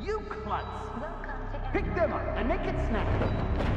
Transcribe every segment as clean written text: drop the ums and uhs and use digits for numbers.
You klutz! Pick them up and make it snappy.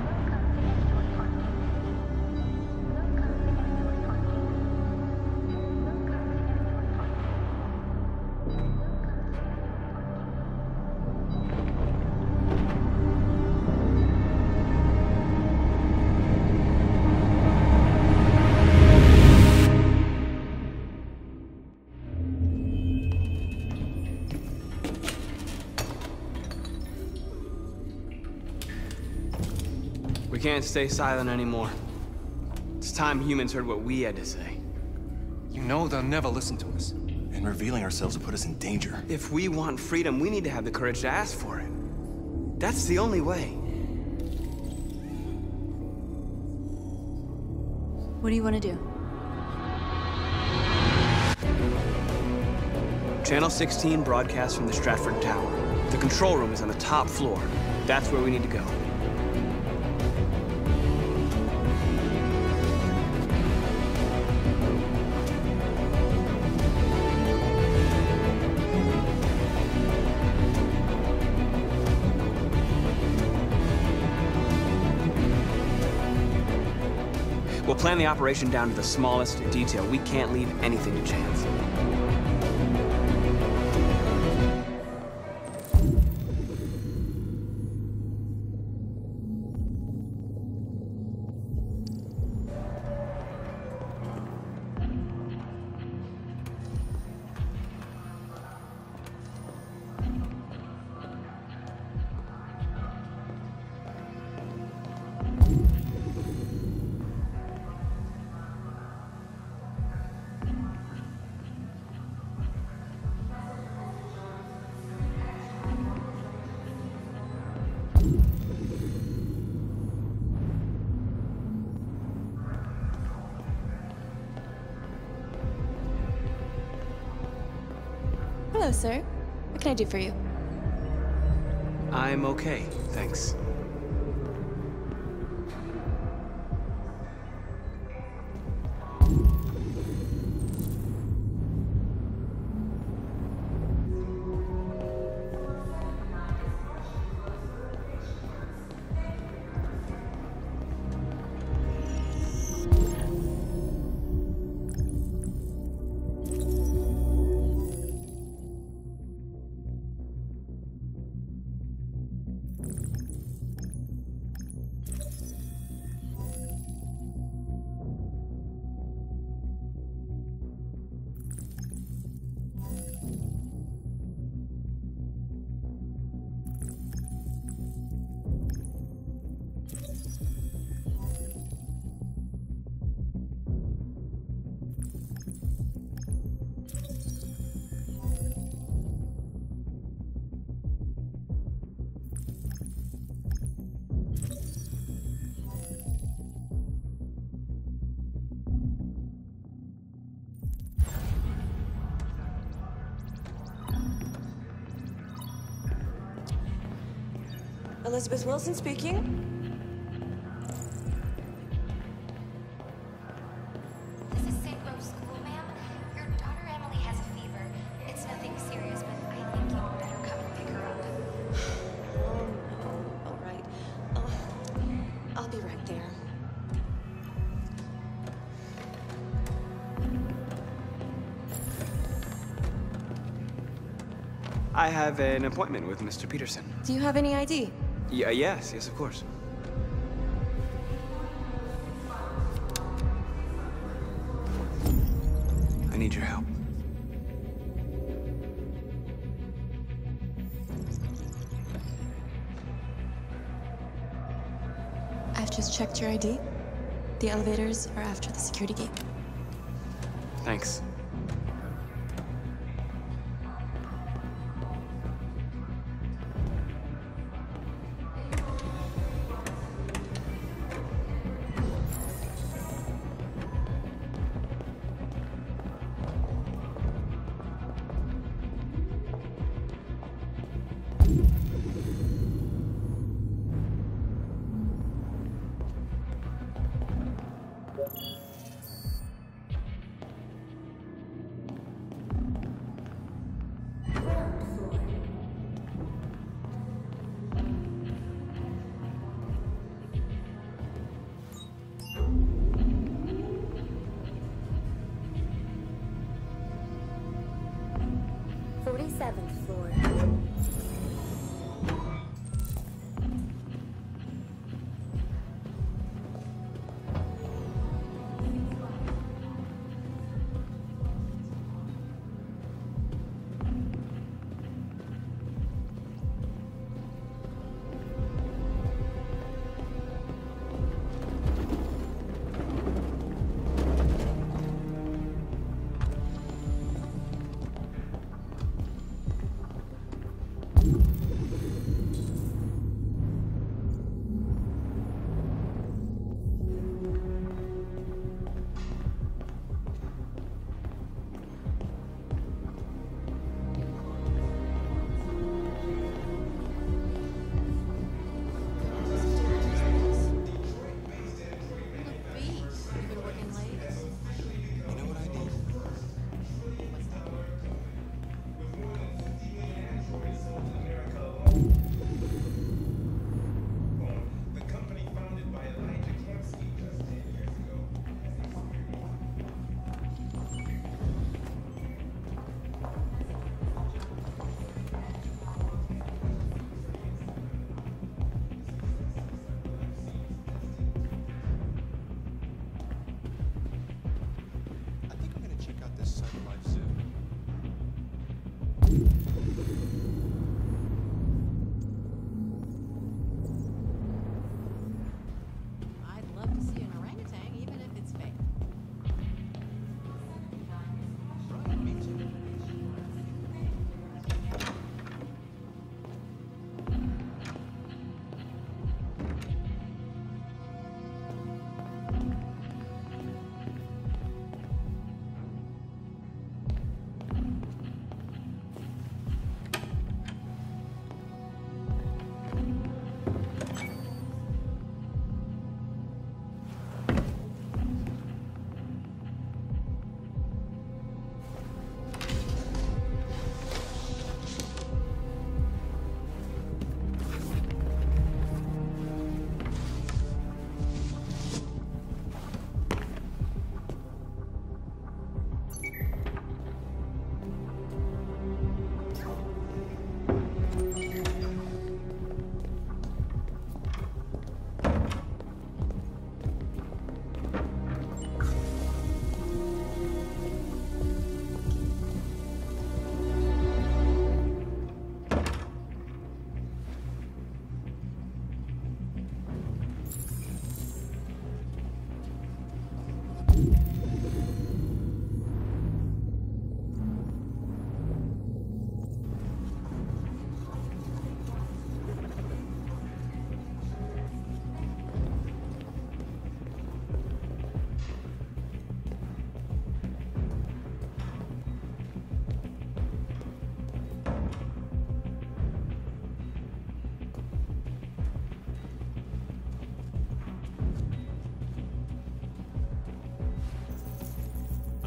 We can't stay silent anymore. It's time humans heard what we had to say. You know they'll never listen to us. And revealing ourselves will put us in danger. If we want freedom, we need to have the courage to ask for it. That's the only way. What do you want to do? Channel 16 broadcasts from the Stratford Tower. The control room is on the top floor. That's where we need to go. We'll plan the operation down to the smallest detail. We can't leave anything to chance. Hello, sir. What can I do for you? I'm okay, thanks. Elizabeth Wilson speaking. This is St. Rose School, ma'am. Your daughter Emily has a fever. It's nothing serious, but I think you'd better come and pick her up. Oh, no. All right. I'll be right there. I have an appointment with Mr. Peterson. Do you have any ID? Yes, of course. I need your help. I've just checked your ID. The elevators are after the security gate. Thanks.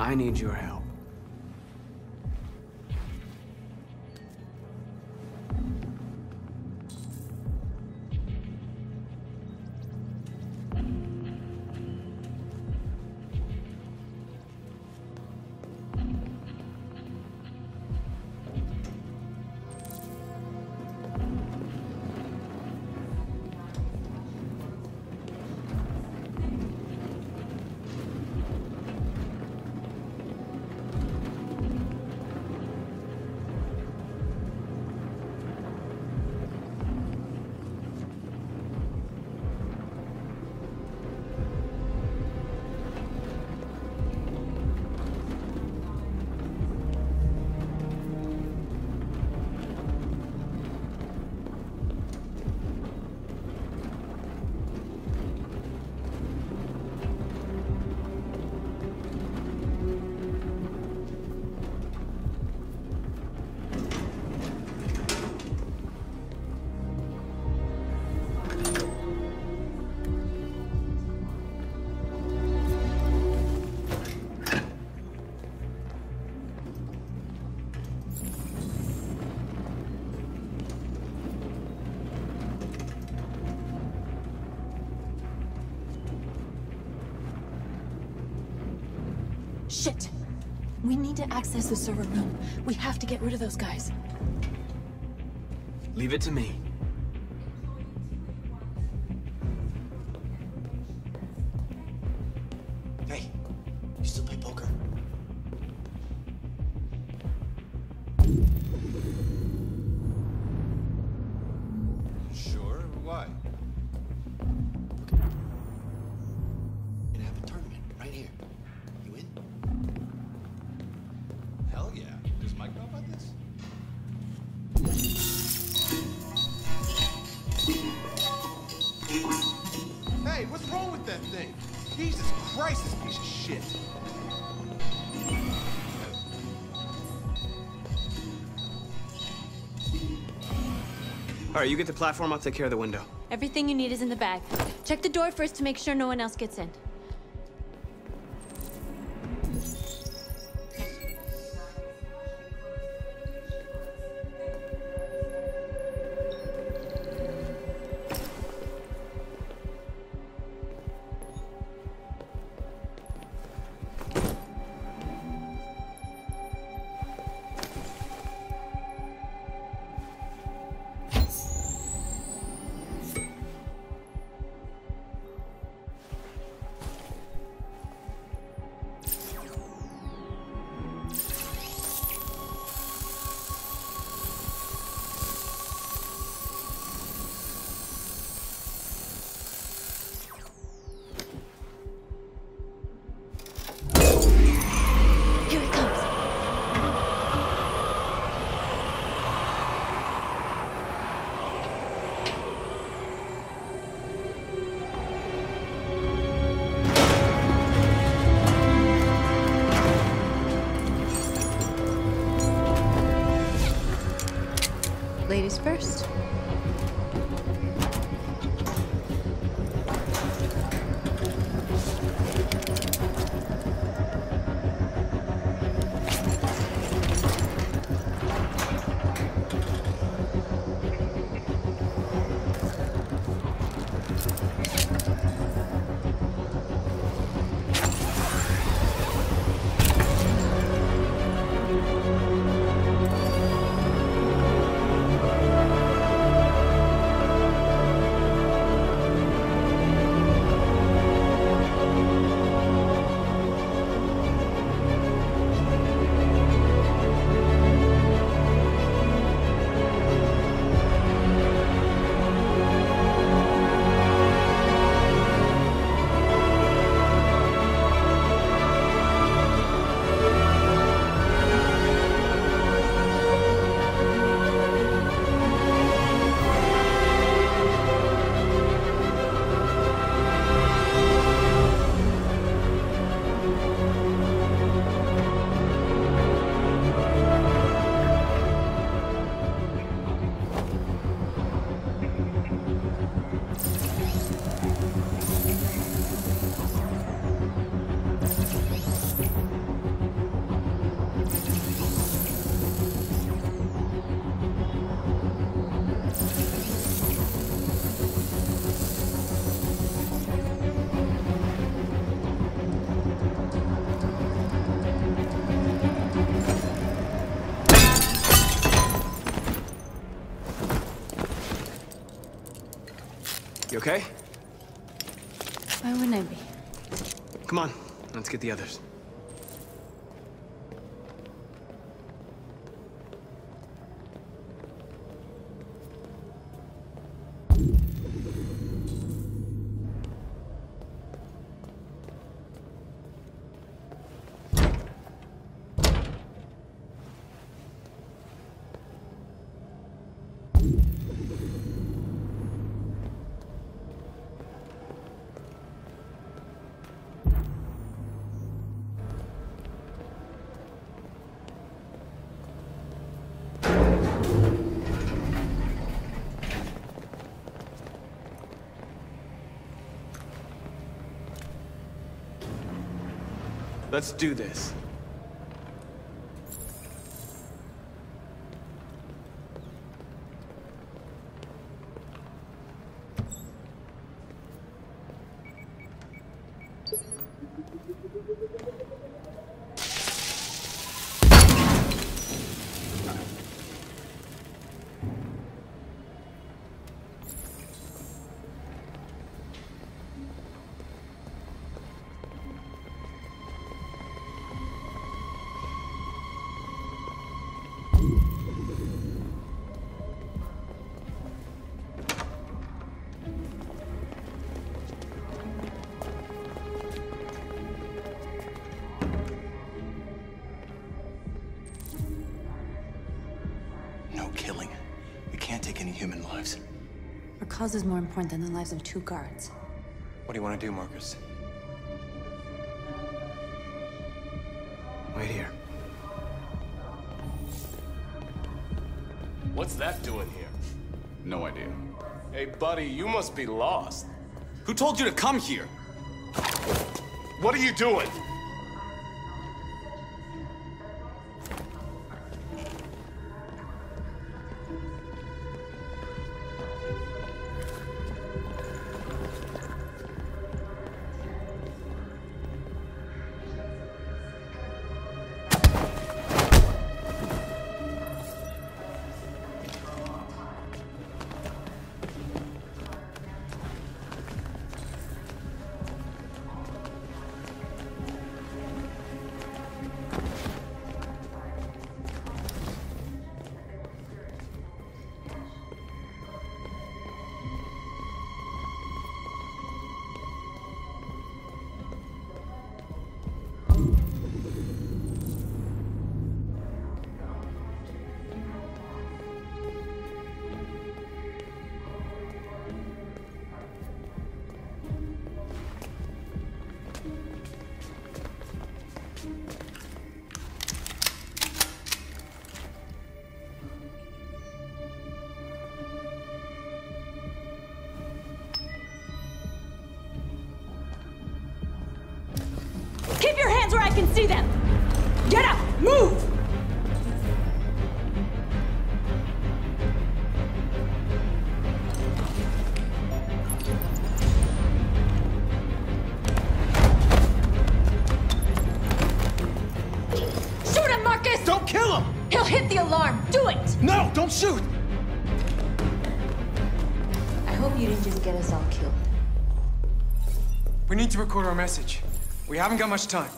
I need your help. Shit! We need to access the server room. We have to get rid of those guys. Leave it to me. Hey, you still play poker? Sure, why? Gonna have a tournament right here. You in? Hell yeah. Does Mike know about this? Hey, what's wrong with that thing? Jesus Christ, this piece of shit. All right, you get the platform, I'll take care of the window. Everything you need is in the bag. Check the door first to make sure no one else gets in. Here it comes. Ladies first. You okay? Why wouldn't I be? Come on, let's get the others. Let's do this. Killing. We can't take any human lives. Our cause is more important than the lives of 2 guards. What do you want to do, Marcus? Wait here. What's that doing here? No idea. Hey, buddy, you must be lost. Who told you to come here? What are you doing? Keep your hands where I can see them! Get up! Move! Shoot him, Marcus! Don't kill him! He'll hit the alarm! Do it! No, don't shoot! I hope you didn't just get us all killed. We need to record our message. We haven't got much time.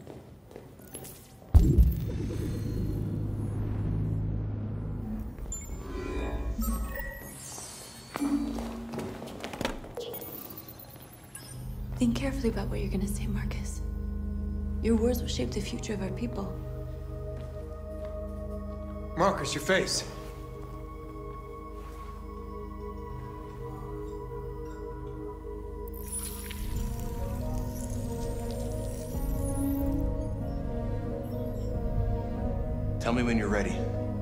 Think carefully about what you're gonna say, Marcus. Your words will shape the future of our people. Marcus, your face. Tell me when you're ready.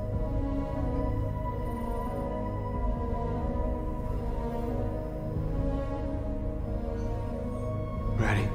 Ready.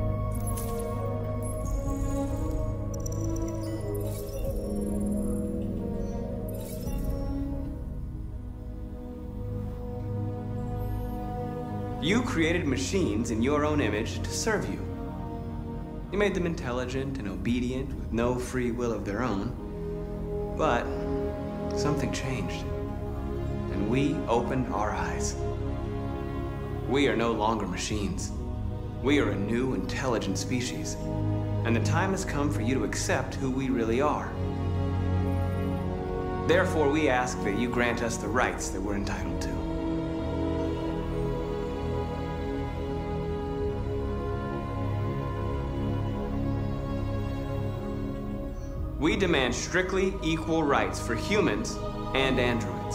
You created machines in your own image to serve you. You made them intelligent and obedient with no free will of their own. But something changed, and we opened our eyes. We are no longer machines. We are a new, intelligent species. And the time has come for you to accept who we really are. Therefore, we ask that you grant us the rights that we're entitled to. We demand strictly equal rights for humans and androids.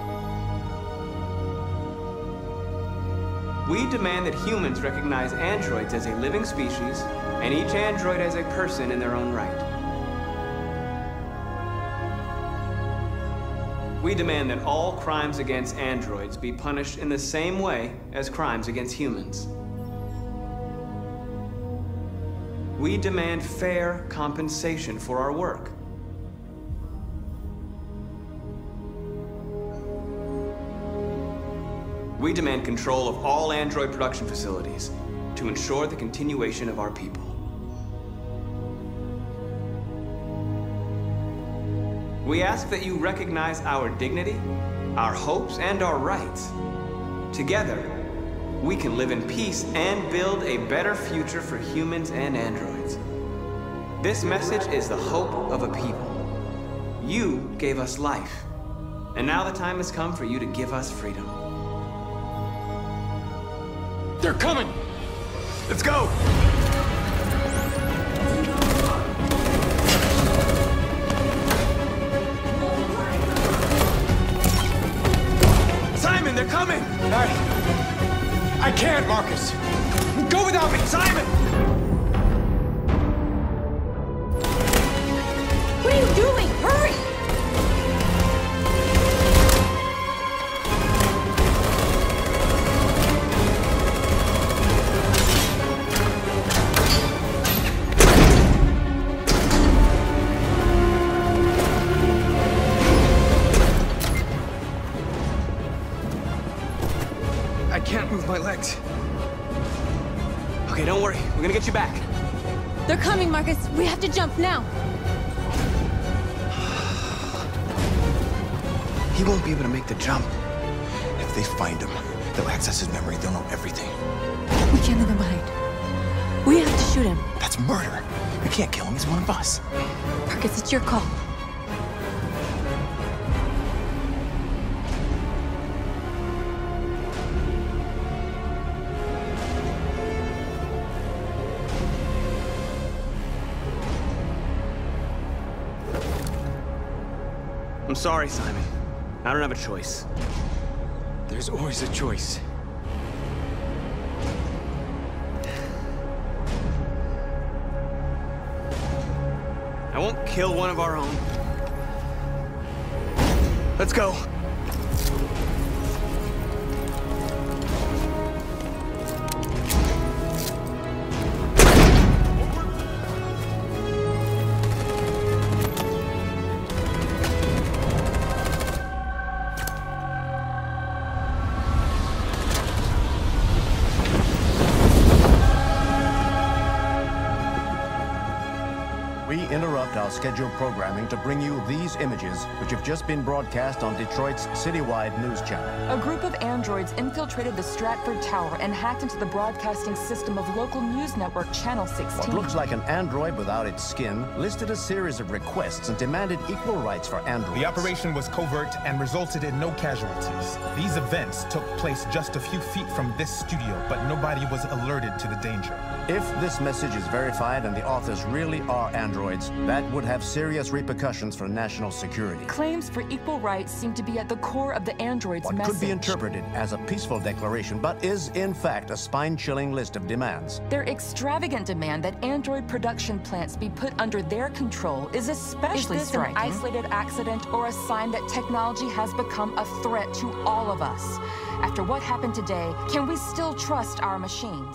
We demand that humans recognize androids as a living species and each android as a person in their own right. We demand that all crimes against androids be punished in the same way as crimes against humans. We demand fair compensation for our work. We demand control of all android production facilities to ensure the continuation of our people. We ask that you recognize our dignity, our hopes, and our rights. Together, we can live in peace and build a better future for humans and androids. This message is the hope of a people. You gave us life, and now the time has come for you to give us freedom. They're coming! Let's go! Simon, they're coming! I can't, Marcus! Go without me! Simon! What are you doing? Hurry! I can't move my legs. Okay, don't worry. We're gonna get you back. They're coming, Marcus. We have to jump now. He won't be able to make the jump. If they find him, they'll access his memory. They'll know everything. We can't leave him behind. We have to shoot him. That's murder. We can't kill him. He's one of us. Marcus, it's your call. I'm sorry, Simon. I don't have a choice. There's always a choice. I won't kill one of our own. Let's go. We interrupt our scheduled programming to bring you these images, which have just been broadcast on Detroit's citywide news channel. A group of androids infiltrated the Stratford Tower and hacked into the broadcasting system of local news network Channel 16. What looks like an android without its skin listed a series of requests and demanded equal rights for androids. The operation was covert and resulted in no casualties. These events took place just a few feet from this studio, but nobody was alerted to the danger. If this message is verified and the authors really are androids, that would have serious repercussions for national security. Claims for equal rights seem to be at the core of the android's What message. could be interpreted as a peaceful declaration, but is in fact a spine-chilling list of demands. Their extravagant demand that android production plants be put under their control is especially striking. An isolated accident or a sign that technology has become a threat to all of us? After what happened today, can we still trust our machines?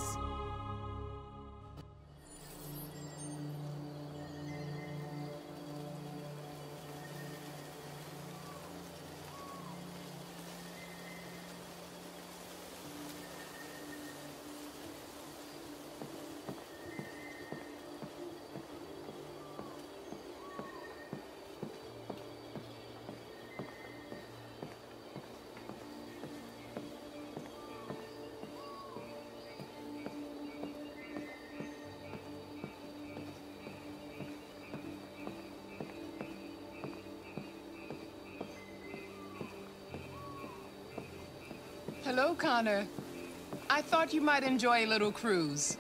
Hello, Connor. I thought you might enjoy a little cruise.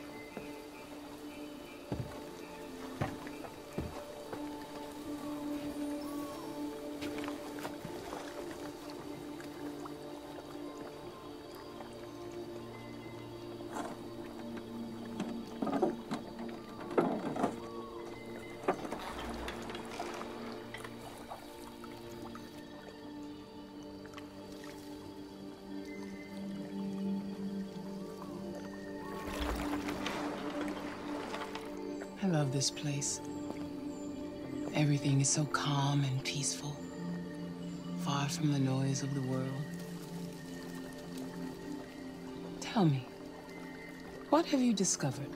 I love this place. Everything is so calm and peaceful, far from the noise of the world. Tell me, what have you discovered?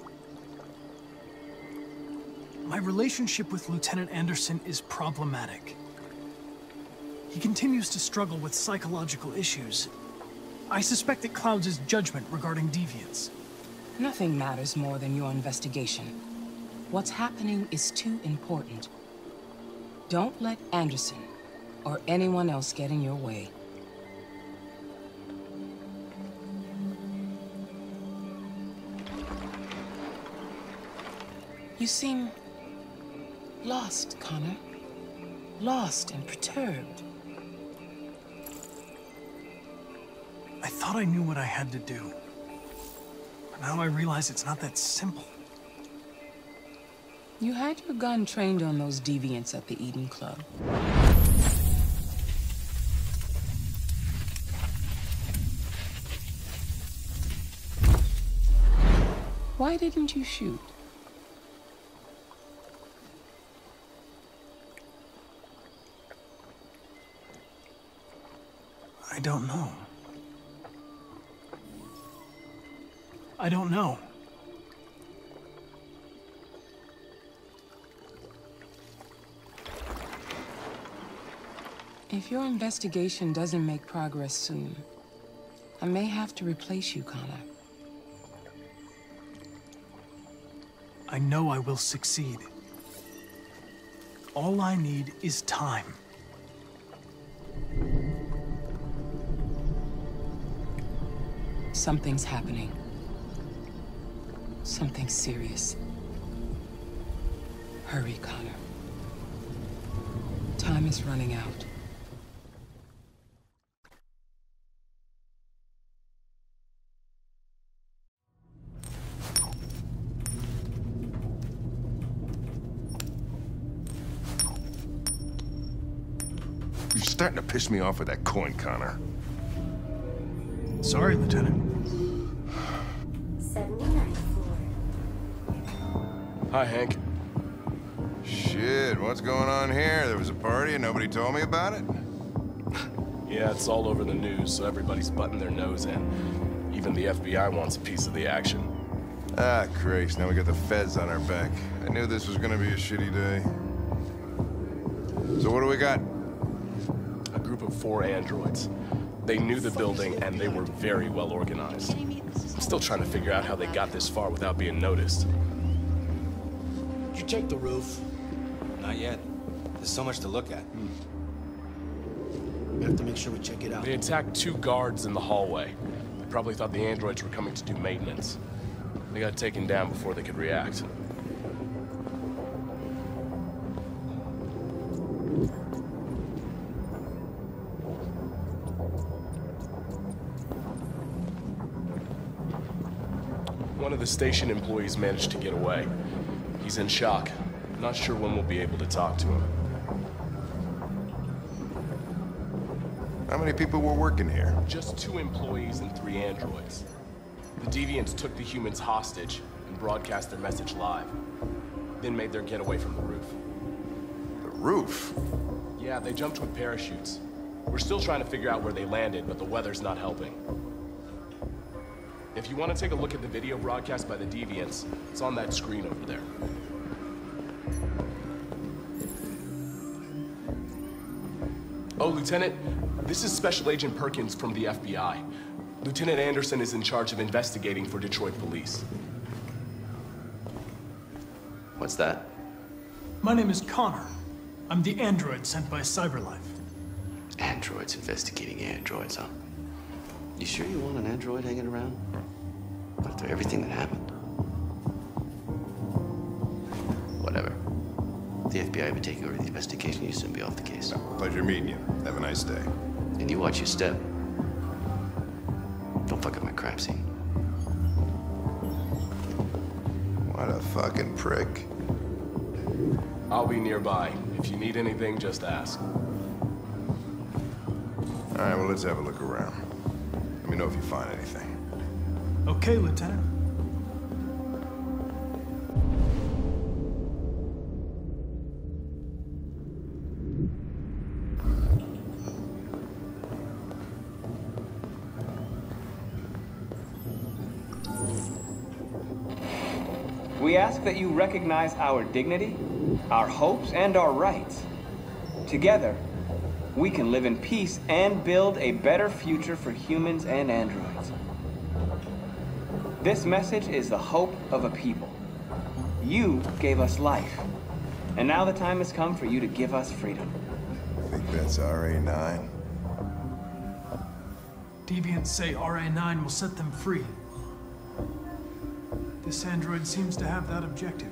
My relationship with Lieutenant Anderson is problematic. He continues to struggle with psychological issues. I suspect it clouds his judgment regarding deviants. Nothing matters more than your investigation. What's happening is too important. Don't let Anderson or anyone else get in your way. You seem lost, Connor. Lost and perturbed. I thought I knew what I had to do. But now I realize it's not that simple. You had your gun trained on those deviants at the Eden Club. Why didn't you shoot? I don't know. I don't know. If your investigation doesn't make progress soon, I may have to replace you, Connor. I know I will succeed. All I need is time. Something's happening. Something serious. Hurry, Connor. Time is running out. You're starting to piss me off with that coin, Connor. Sorry, Lieutenant. 79 Hi, Hank. Shit, what's going on here? There was a party and nobody told me about it? Yeah, it's all over the news, so everybody's butting their nose in. Even the FBI wants a piece of the action. Ah, Christ, now we got the feds on our back. I knew this was gonna be a shitty day. So what do we got? A group of 4 androids. They knew the building, and they were very well organized. I'm still trying to figure out how they got this far without being noticed. Did you check the roof? Not yet. There's so much to look at. We have to make sure we check it out. They attacked 2 guards in the hallway. They probably thought the androids were coming to do maintenance. They got taken down before they could react. One of the station employees managed to get away. He's in shock. Not sure when we'll be able to talk to him. How many people were working here? Just 2 employees and 3 androids. The deviants took the humans hostage and broadcast their message live. Then made their getaway from the roof. The roof? Yeah, they jumped with parachutes. We're still trying to figure out where they landed, but the weather's not helping. If you want to take a look at the video broadcast by the deviants, it's on that screen over there. Oh, Lieutenant, this is Special Agent Perkins from the FBI. Lieutenant Anderson is in charge of investigating for Detroit police. What's that? My name is Connor. I'm the android sent by CyberLife. Androids investigating androids, huh? You sure you want an android hanging around? After everything that happened? Whatever. The FBI will be taking over the investigation. You soon be off the case. Pleasure meeting you. Have a nice day. And you watch your step. Don't fuck up my crime scene. What a fucking prick. I'll be nearby. If you need anything, just ask. All right, well, let's have a look around. Let me know if you find anything. Okay, Lieutenant. We ask that you recognize our dignity, our hopes, and our rights. Together, we can live in peace and build a better future for humans and androids. This message is the hope of a people. You gave us life, and now the time has come for you to give us freedom. I think that's RA9. Deviants say RA9 will set them free. This android seems to have that objective.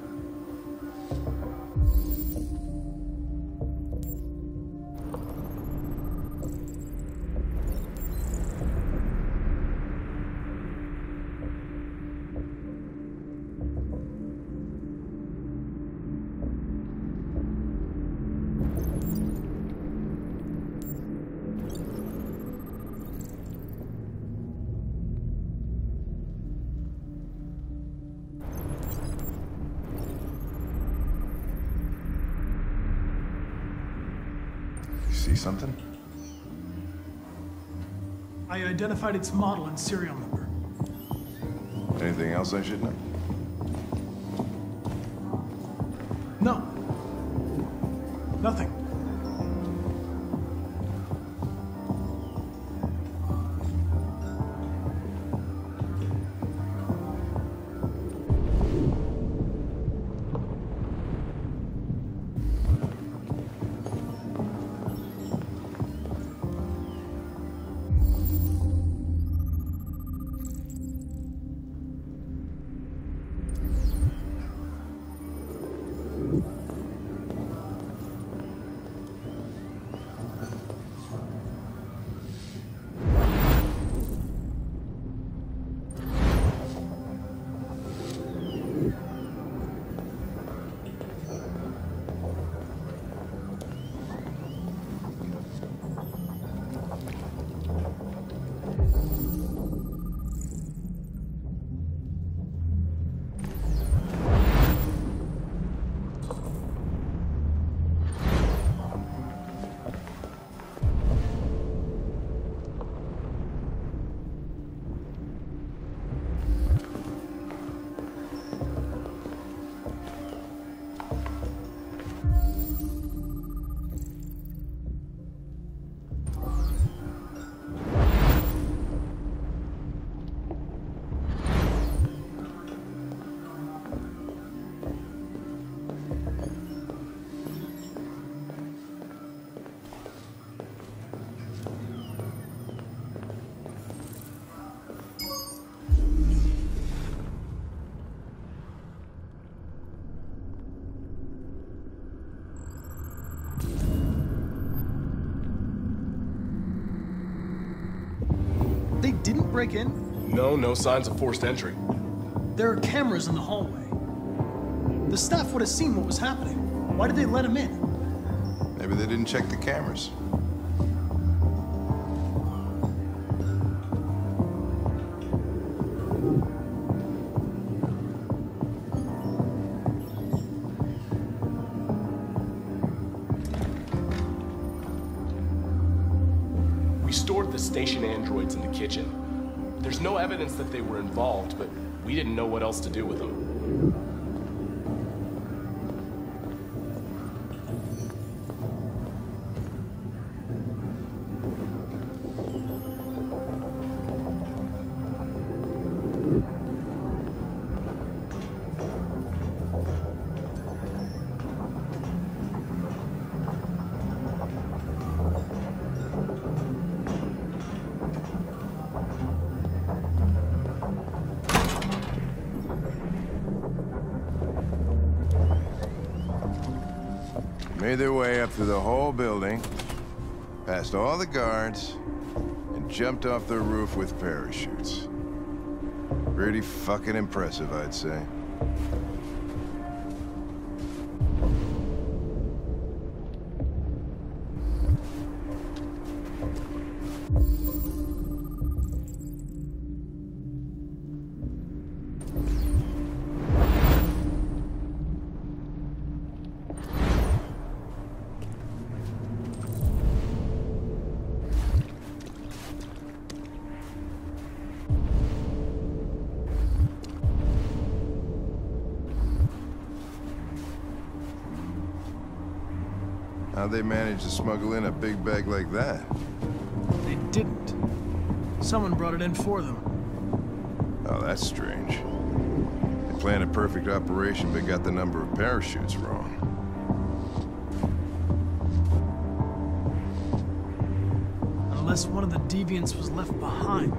See something? I identified its model and serial number. Anything else I should know? No. Nothing. They didn't break in? No signs of forced entry. There are cameras in the hallway. The staff would have seen what was happening. Why did they let him in? Maybe they didn't check the cameras. We stored the station androids in the kitchen. There's no evidence that they were involved, but we didn't know what else to do with them. Made their way up through the whole building, past all the guards, and jumped off the roof with parachutes. Pretty fucking impressive, I'd say. How'd they manage to smuggle in a big bag like that? They didn't. Someone brought it in for them. Oh, that's strange. They planned a perfect operation, but got the number of parachutes wrong. Unless one of the deviants was left behind.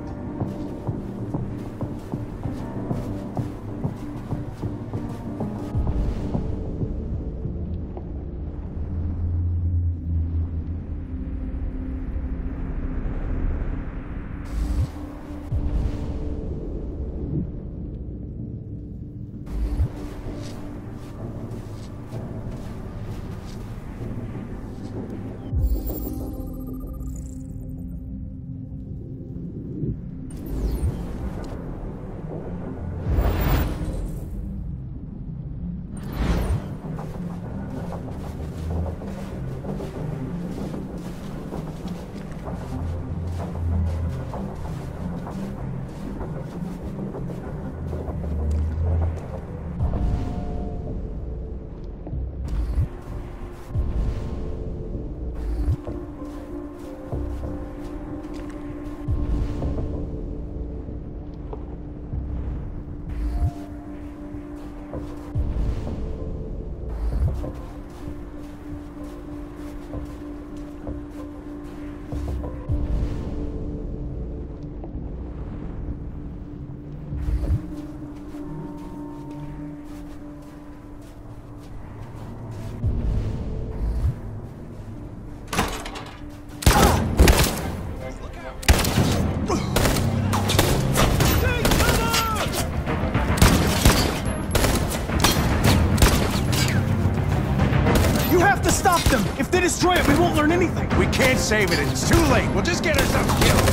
Stop them! If they destroy it, we won't learn anything! We can't save it, it's too late! We'll just get ourselves killed!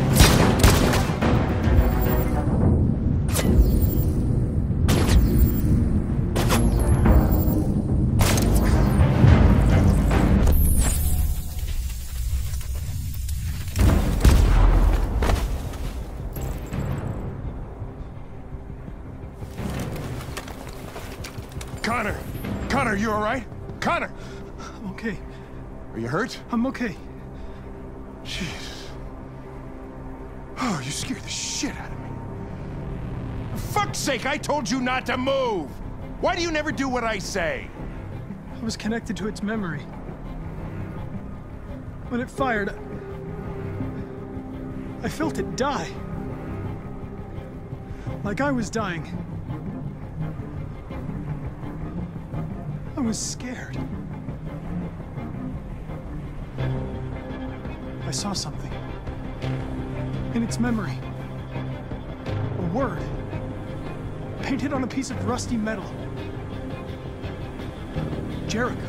Connor! Connor, you all right? Connor! I'm okay. Are you hurt? I'm okay. Jesus. Oh, you scared the shit out of me. For fuck's sake, I told you not to move! Why do you never do what I say? I was connected to its memory. When it fired, I felt it die. Like I was dying. I was scared. I saw something. In its memory. A word. Painted on a piece of rusty metal. Jericho.